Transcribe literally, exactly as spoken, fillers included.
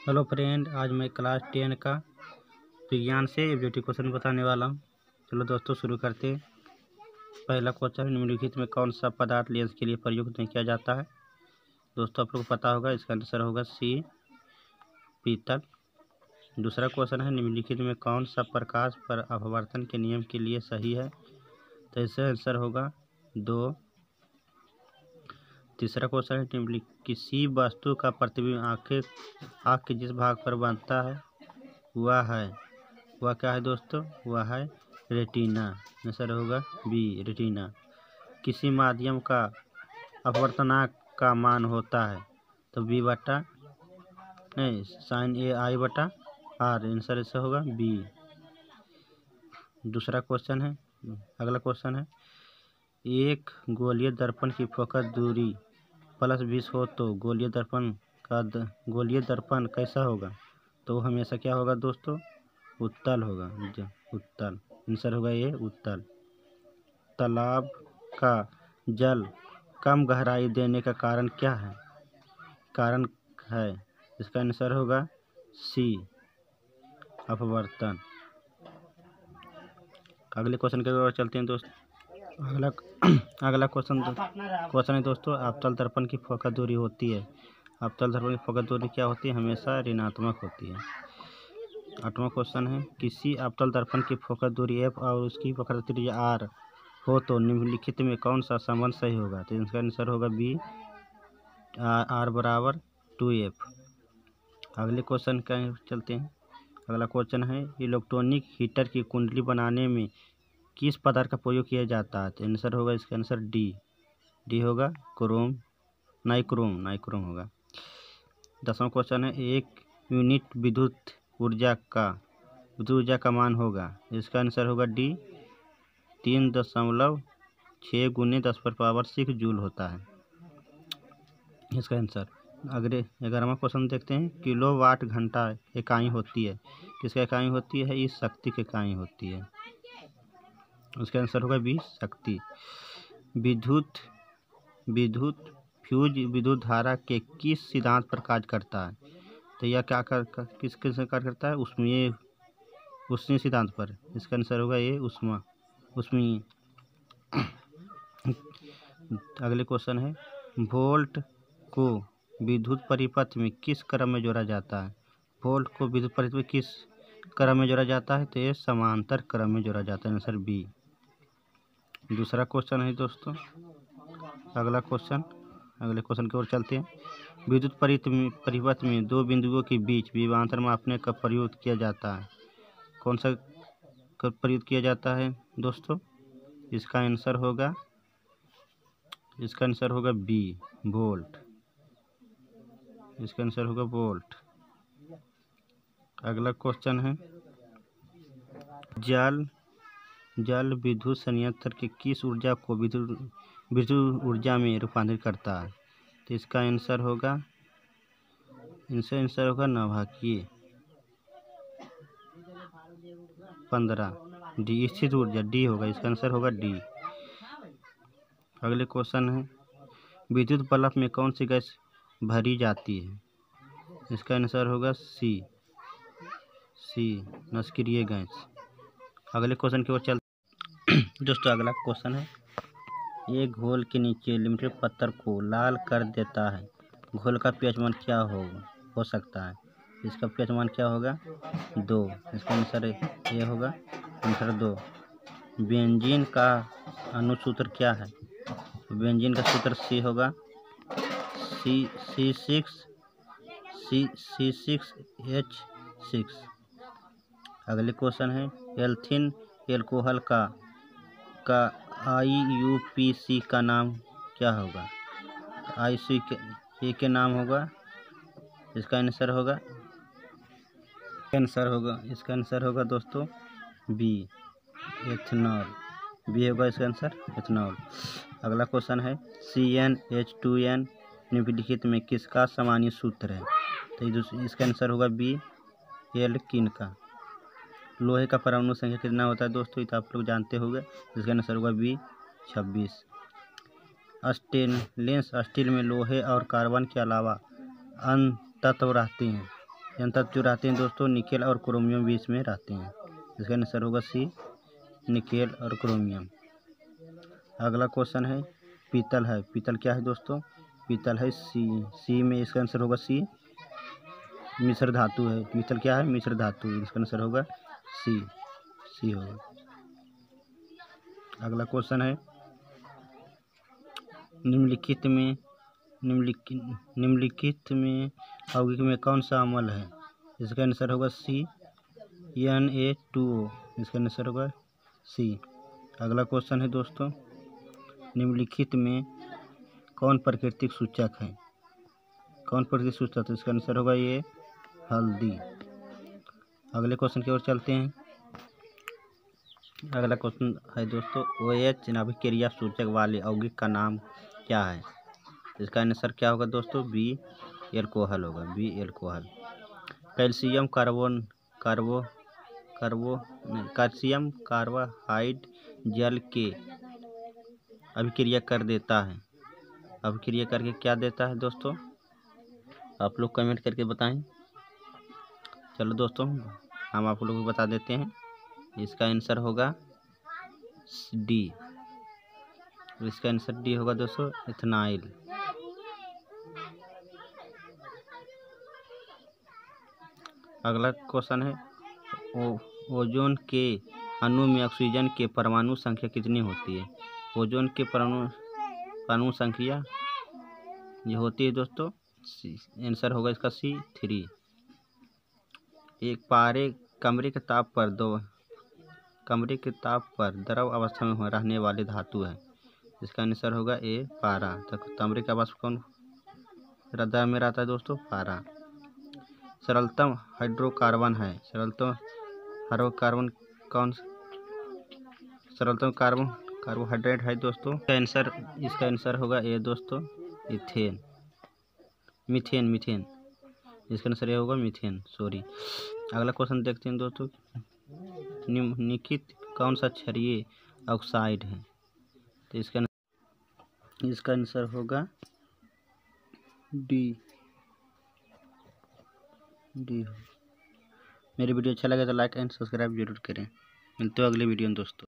Hello friend, आज मैं class ten का विज्ञान से एबिलिटी क्वेश्चन बताने वाला हूँ। चलो दोस्तों शुरू करते हैं। पहला क्वेश्चन, निम्नलिखित में कौन सा पदार्थ लेंस के लिए प्रयुक्त नहीं किया जाता है। दोस्तों आप लोग को पता होगा, इसका आंसर होगा सी, पीतल। दूसरा क्वेश्चन है, निम्नलिखित में कौन सा प्रकाश पर अपवर्तन के नियम के लिए सही है। तो इसका आंसर होगा दो। तीसरा क्वेश्चन है, निम्नलिखित किसी वस्तु का प्रतिबिंब आंखें आँख के जिस भाग पर बनता है वह है वह क्या है दोस्तों, वह है रेटिना। आंसर होगा बी, रेटिना। किसी माध्यम का अपवर्तनांक का मान होता है तो बी बटा नहीं साइन ए आई बटा आर। आंसर ऐसा होगा बी। दूसरा क्वेश्चन है, अगला क्वेश्चन है, एक गोलीय दर्पण की फोकस दूरी प्लस बीस हो तो गोलीय दर्पण का द, गोलीय दर्पण कैसा होगा। तो हमेशा क्या होगा दोस्तों, उत्तल होगा, उत्तल। आंसर होगा ये उत्तल। तालाब का जल कम गहराई देने का कारण क्या है, कारण है इसका आंसर होगा सी, अपवर्तन। अगले क्वेश्चन की ओर चलते हैं दोस्तों। अगला अगला क्वेश्चन क्वेश्चन है दोस्तों, अवतल दर्पण की फोकस दूरी होती है अवतल दर्पण की फोकस दूरी क्या होती है, हमेशा ऋणात्मक होती है। आठवां क्वेश्चन है, किसी अवतल दर्पण की फोकस दूरी एफ और उसकी फोकस त्रिज्या आर हो तो निम्नलिखित में कौन सा संबंध सही होगा। तो इसका आंसर होगा बी, आर बराबर टू एफ। अगले क्वेश्चन का चलते हैं। अगला क्वेश्चन है, इलेक्ट्रॉनिक हीटर की कुंडली बनाने में किस पदार्थ का प्रयोग किया जाता है। तो आंसर होगा इसका आंसर डी डी होगा क्रोम, नाइक्रोम नाइक्रोम होगा। दसवां क्वेश्चन है, एक यूनिट विद्युत ऊर्जा का विद्युत ऊर्जा का मान होगा। इसका आंसर होगा डी, तीन दशमलव छः गुने दस पर पावर सिक्स जूल होता है इसका आंसर। अगले ग्यारहवां क्वेश्चन देखते हैं, किलो वाट घंटा इकाई होती है, किसका इकाई होती है, इस शक्ति की इकाई होती है। उसका आंसर होगा बी, शक्ति। विद्युत विद्युत फ्यूज विद्युत धारा के किस सिद्धांत पर कार्य करता है। तो यह क्या कर, कर किस किस कार्य करता है, उसमें उष्मीय सिद्धांत पर। इसका आंसर होगा ये उष्मा उष्मीय। अगले क्वेश्चन है, वोल्ट को विद्युत परिपथ में किस क्रम में जोड़ा जाता है। वोल्ट को विद्युत परिपथ में किस क्रम में जोड़ा जाता है, तो ये समांतर क्रम में जोड़ा जाता है। Answer B. दूसरा क्वेश्चन है दोस्तों, अगला क्वेश्चन अगले क्वेश्चन की ओर चलते हैं। विद्युत परिपथ में दो बिंदुओं के बीच विभवांतर मापने का प्रयोग किया जाता है, कौन सा प्रयोग किया जाता है दोस्तों। इसका आंसर होगा इसका आंसर होगा बी, वोल्ट। इसका आंसर होगा वोल्ट। अगला क्वेश्चन है, जल जल विद्युत संयंत्र की किस ऊर्जा को विद्युत विद्युत ऊर्जा में रूपांतरित करता है। तो इसका आंसर होगा इसका आंसर होगा नाभिकीय पंद्रह, डी, स्थिर ऊर्जा डी होगा। इसका आंसर होगा डी। अगले क्वेश्चन है, विद्युत बल्ब में कौन सी गैस भरी जाती है। इसका आंसर होगा सी सी निष्क्रिय गैस। अगले क्वेश्चन की ओर चल दोस्तों। अगला क्वेश्चन है, एक घोल के नीचे लिमिटेड पत्थर को लाल कर देता है, घोल का पीएच मान क्या हो हो सकता है। इसका पीएच मान क्या होगा, दो। इसका आंसर ये होगा आंसर दो। बेंजीन का अनुसूत्र क्या है। बेंजीन का सूत्र सी होगा C C six C C six H six. अगले क्वेश्चन है, एल्थिन एल्कोहल का का आई यू पी सी का नाम क्या होगा। आई सी के, के नाम होगा। इसका आंसर होगा आंसर होगा इसका आंसर होगा दोस्तों बी, एथेनॉल। बी होगा इसका आंसर, एथेनॉल। अगला क्वेश्चन है, C N H two N निम्नलिखित में किसका सामान्य सूत्र है। तो इसका आंसर होगा बी, एल्किन का। लोहे का परमाणु संख्या कितना होता है दोस्तों, तो आप लोग जानते होंगे। इसका आंसर होगा बी, छब्बीस। स्टेनलेस स्टील में लोहे और कार्बन के अलावा अन्य तत्व रहते हैं, यौन तत्व जो रहते हैं दोस्तों निकेल और क्रोमियम बीच में रहते हैं। इसका आंसर होगा सी, निकेल और क्रोमियम। अगला क्वेश्चन है पीतल है। पीतल क्या है दोस्तों? पीतल है सी। सी में इसका आंसर होगा सी, मिश्र धातु है। पीतल क्या है? मिश्र धातु। इसका आंसर होगा सी, सी होगा। अगला क्वेश्चन है निम्नलिखित में निम्नलिखित निम्नलिखित में यौगिक में कौन सा अम्ल है? इसका आंसर होगा सी, एन ए टू ओ। इसका आंसर होगा सी। अगला क्वेश्चन है दोस्तों निम्नलिखित में कौन प्राकृतिक सूचक है? कौन प्राकृतिक सूचक है? इसका आंसर होगा ये हल्दी। अगले क्वेश्चन की ओर चलते हैं। अगला क्वेश्चन है दोस्तों ओ एच अभिक्रिया सूचक वाले यौगिक का नाम क्या है? इसका आंसर क्या होगा दोस्तों? बी एल्कोहल होगा, B alcohol. Calcium carbon carbo carbo calcium carbide जल के अभिक्रिया कर देता है। अभिक्रिया करके क्या देता है दोस्तों? आप लोग कमेंट करके बताएं। चलो दोस्तों हम आप लोगों को बता देते हैं। इसका आंसर होगा डी। इसका आंसर डी होगा दोस्तों, इथेनॉल। अगला क्वेश्चन है ओ, ओजोन के अणु में ऑक्सीजन के परमाणु संख्या कितनी होती है? ओजोन के परमाणु परमाणु संख्या जो होती है दोस्तों, आंसर होगा इसका सी, थ्री। एक पारे कमरे के ताप पर दो कमरे के ताप पर द्रव अवस्था में रहने वाली धातु है। इसका आंसर होगा ए, पारा। तो कमरे का वाष्प कौन द्रव में रहता है दोस्तों? पारा। सरलतम हाइड्रोकार्बन है। सरलतम हाइड्रोकार्बन कौन? सरलतम कार्बन कार्बोहाइड्रेट है दोस्तों। इसका आंसर इसका आंसर होगा ए दोस्तों, इथेन मीथेन मीथेन इसका आंसर ये होगा मीथेन, सॉरी। अगला क्वेश्चन देखते हैं दोस्तों निम्नलिखित कौन सा क्षारीय ऑक्साइड है? तो इसका इसका आंसर होगा डी, डी। मेरी वीडियो अच्छा लगे तो लाइक एंड सब्सक्राइब जरूर करें। मिलते हैं अगले वीडियो में दोस्तों।